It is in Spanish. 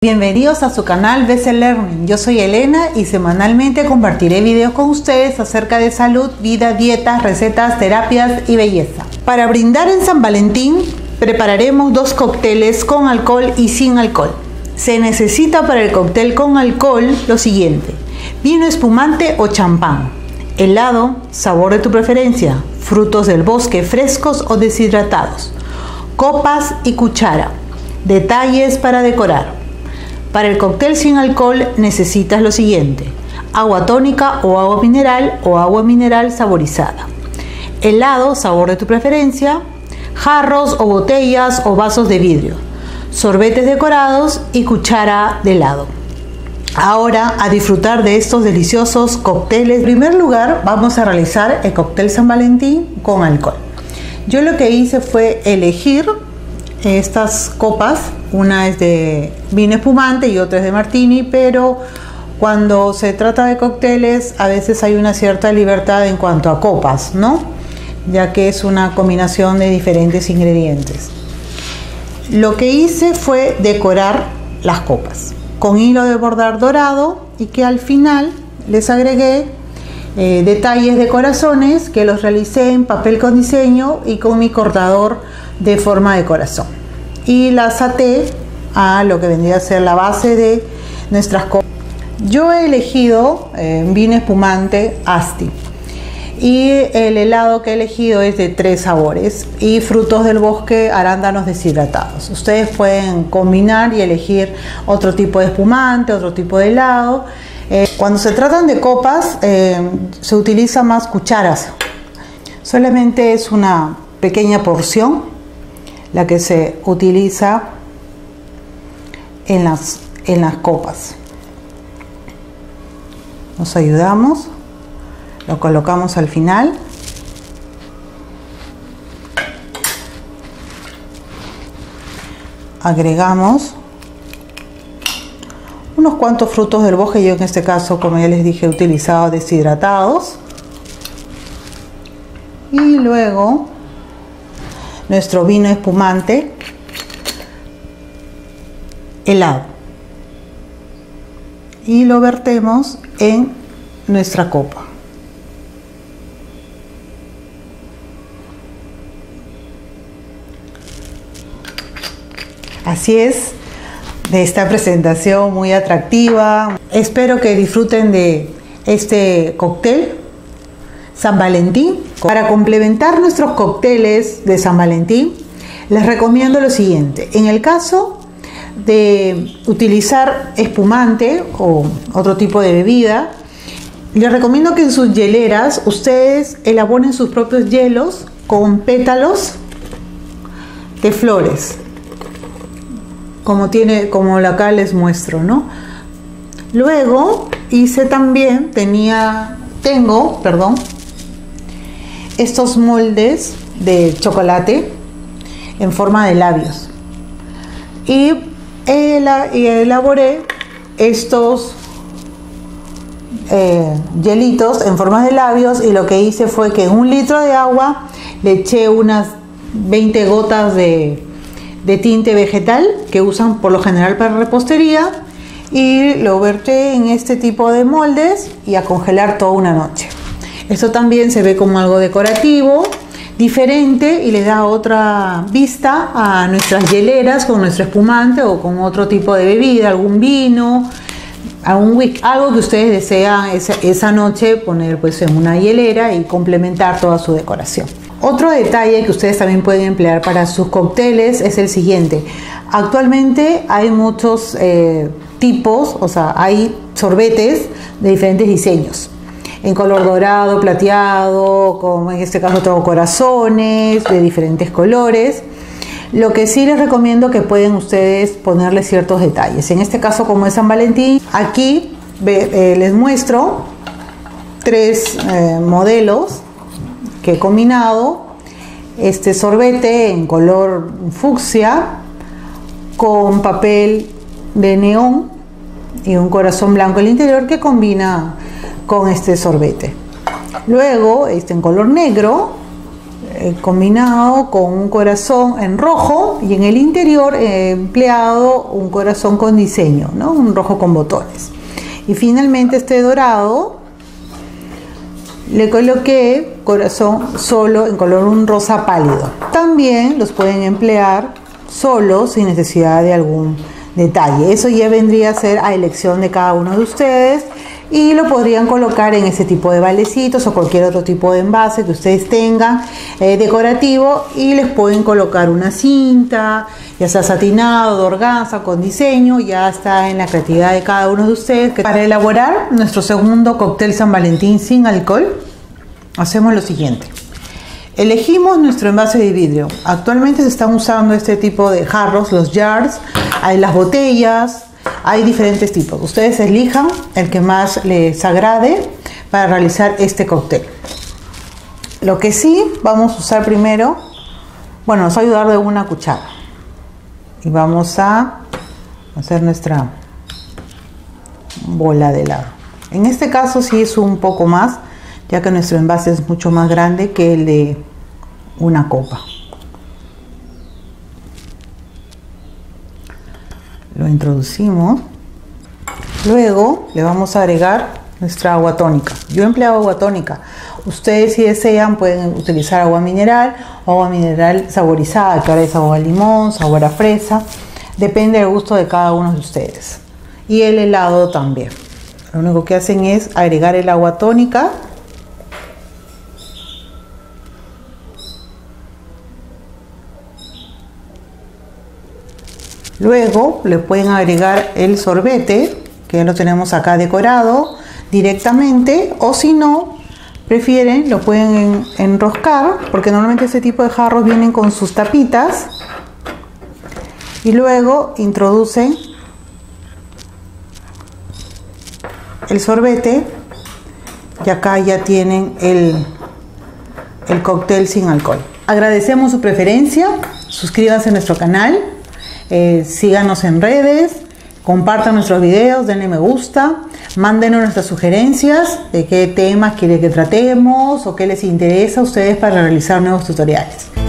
Bienvenidos a su canal BC Learning. Yo soy Elena y semanalmente compartiré videos con ustedes acerca de salud, vida, dietas, recetas, terapias y belleza. Para brindar en San Valentín prepararemos dos cócteles con alcohol y sin alcohol. Se necesita para el cóctel con alcohol lo siguiente: vino espumante o champán, helado, sabor de tu preferencia, frutos del bosque frescos o deshidratados, copas y cuchara, detalles para decorar. Para el cóctel sin alcohol necesitas lo siguiente: agua tónica o agua mineral saborizada, helado, sabor de tu preferencia, jarros o botellas o vasos de vidrio, sorbetes decorados y cuchara de helado. Ahora a disfrutar de estos deliciosos cócteles. En primer lugar vamos a realizar el cóctel San Valentín con alcohol. Yo lo que hice fue elegir estas copas, una es de vino espumante y otra es de martini, pero cuando se trata de cócteles a veces hay una cierta libertad en cuanto a copas, ¿no? Ya que es una combinación de diferentes ingredientes. Lo que hice fue decorar las copas con hilo de bordar dorado y que al final les agregué detalles de corazones que los realicé en papel con diseño y con mi cortador de forma de corazón, y las até a lo que vendría a ser la base de nuestras copas. Yo he elegido vino espumante Asti y el helado que he elegido es de 3 sabores y frutos del bosque arándanos deshidratados. Ustedes pueden combinar y elegir otro tipo de espumante, otro tipo de helado. Cuando se tratan de copas se utiliza más cucharas, solamente es una pequeña porción la que se utiliza en las copas. Nos ayudamos, lo colocamos al final. Agregamos unos cuantos frutos del bosque. Yo en este caso, como ya les dije, he utilizado deshidratados. Y luego nuestro vino espumante helado y lo vertemos en nuestra copa. Así es, de esta presentación muy atractiva. Espero que disfruten de este cóctel San Valentín. Para complementar nuestros cócteles de San Valentín, les recomiendo lo siguiente: en el caso de utilizar espumante o otro tipo de bebida, les recomiendo que en sus hieleras ustedes elaboren sus propios hielos con pétalos de flores, como acá les muestro, ¿no? Luego hice también, tengo estos moldes de chocolate en forma de labios y elaboré estos hielitos en forma de labios, y lo que hice fue que en 1 litro de agua le eché unas 20 gotas de tinte vegetal que usan por lo general para repostería, y lo verté en este tipo de moldes y a congelar toda una noche. Esto también se ve como algo decorativo, diferente, y le da otra vista a nuestras hieleras con nuestro espumante o con otro tipo de bebida, algún vino, algo que ustedes desean esa noche poner pues en una hielera y complementar toda su decoración. Otro detalle que ustedes también pueden emplear para sus cócteles es el siguiente: actualmente hay muchos tipos, o sea, hay sorbetes de diferentes diseños, en color dorado, plateado, como en este caso tengo corazones de diferentes colores. Lo que sí les recomiendo que pueden ustedes ponerle ciertos detalles. En este caso, como es San Valentín, aquí les muestro 3 modelos que he combinado. Este sorbete en color fucsia con papel de neón y un corazón blanco en el interior que combina con este sorbete. Luego en color negro combinado con un corazón en rojo y en el interior he empleado un corazón con diseño, ¿no? Un rojo con botones. Y finalmente este dorado le coloqué corazón solo en color un rosa pálido. También los pueden emplear solos sin necesidad de algún detalle. Eso ya vendría a ser a elección de cada uno de ustedes y lo podrían colocar en ese tipo de balecitos o cualquier otro tipo de envase que ustedes tengan decorativo, y les pueden colocar una cinta, ya sea satinado, de organza, con diseño. Ya está en la creatividad de cada uno de ustedes. Para elaborar nuestro segundo cóctel San Valentín sin alcohol, hacemos lo siguiente. Elegimos nuestro envase de vidrio. Actualmente se están usando este tipo de jarros, los jars, hay las botellas, hay diferentes tipos. Ustedes elijan el que más les agrade para realizar este cóctel. Lo que sí vamos a usar primero, bueno, nos va a ayudar de una cuchara. Y vamos a hacer nuestra bola de helado. En este caso sí es un poco más, ya que nuestro envase es mucho más grande que el de una copa. Lo introducimos. Luego le vamos a agregar nuestra agua tónica. Yo he empleado agua tónica. Ustedes, si desean, pueden utilizar agua mineral o agua mineral saborizada, que ahora es agua limón, sabor a fresa. Depende del gusto de cada uno de ustedes. Y el helado también. Lo único que hacen es agregar el agua tónica. Luego le pueden agregar el sorbete, que ya lo tenemos acá decorado directamente, o si no prefieren lo pueden enroscar, porque normalmente este tipo de jarros vienen con sus tapitas, y luego introducen el sorbete y acá ya tienen el cóctel sin alcohol. Agradecemos su preferencia, suscríbanse a nuestro canal. Síganos en redes, compartan nuestros videos, denle me gusta, mándenos nuestras sugerencias de qué temas quieren que tratemos o qué les interesa a ustedes para realizar nuevos tutoriales.